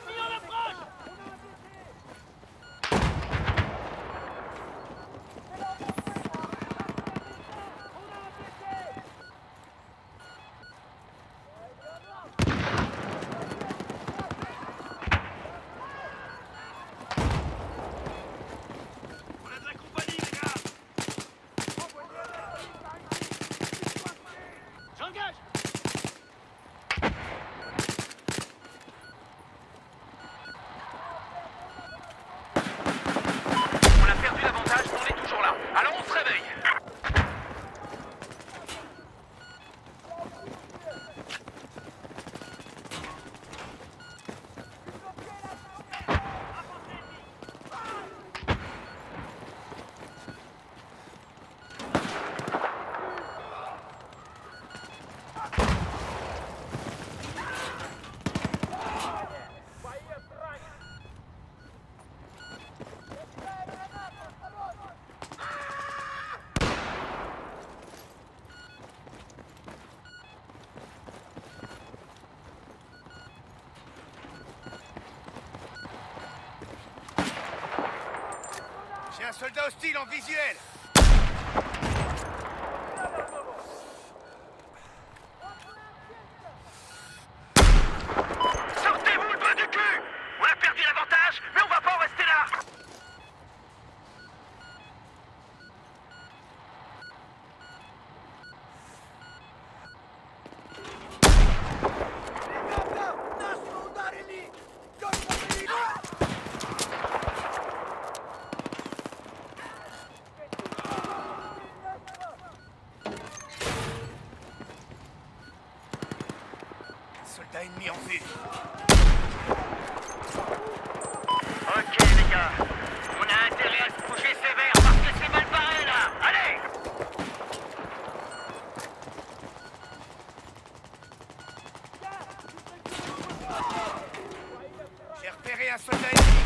J'ai un soldat hostile en visuel. Sortez-vous le bas du cul! On a perdu l'avantage, mais on va pas en rester là! Soldat ennemi en vue. Ok les gars, on a intérêt à se bouger sévère parce que c'est mal barré là! Allez! J'ai repéré un soldat ennemi.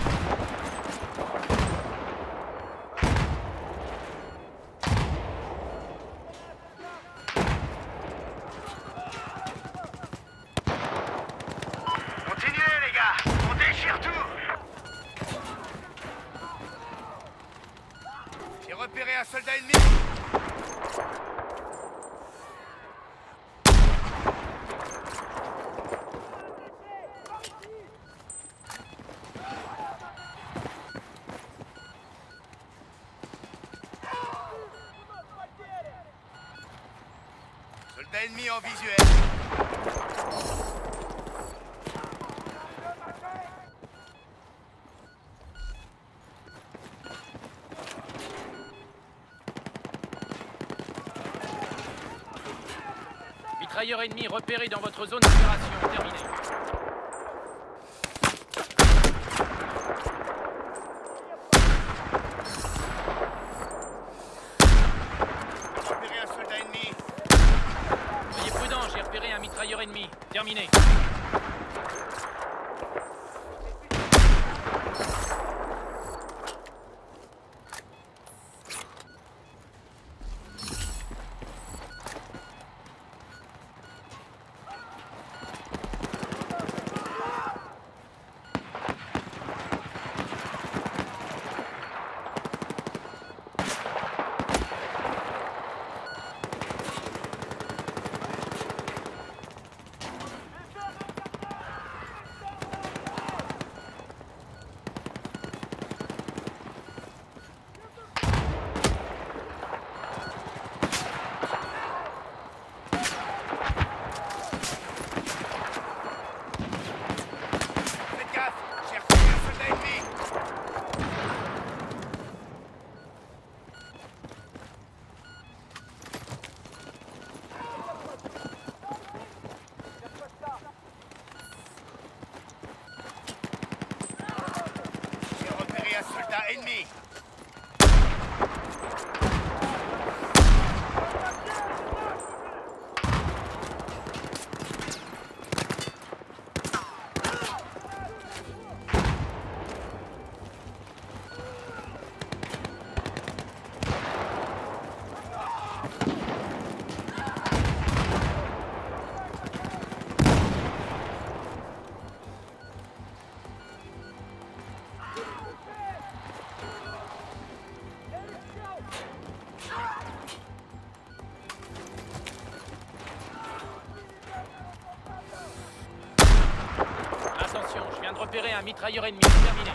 Continuez les gars, on déchire tout! J'ai repéré un soldat ennemi. Soldat ennemi en visuel. Mitrailleur ennemi repéré dans votre zone d'opération. Terminé. J'ai repéré un soldat ennemi. Soyez prudent, j'ai repéré un mitrailleur ennemi. Terminé. Faites gaffe, j'ai repéré un soldat ennemi. J'ai repéré un soldat ennemi. viens de repérer un mitrailleur ennemi. Terminé.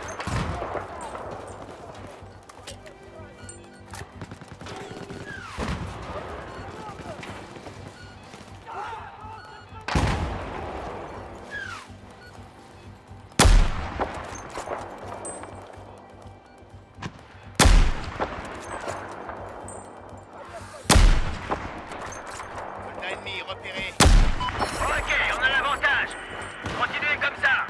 Soldat ennemi repéré. Ok, on a l'avantage. Continuez comme ça.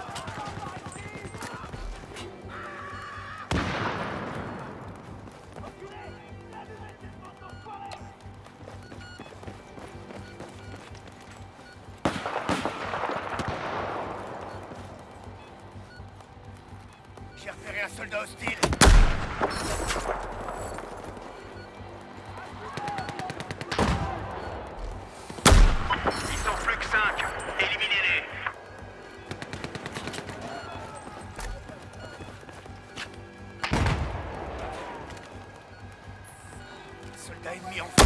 J'ai repéré un soldat hostile. Ils sont plus que 5. Éliminez-les. Soldat ennemi en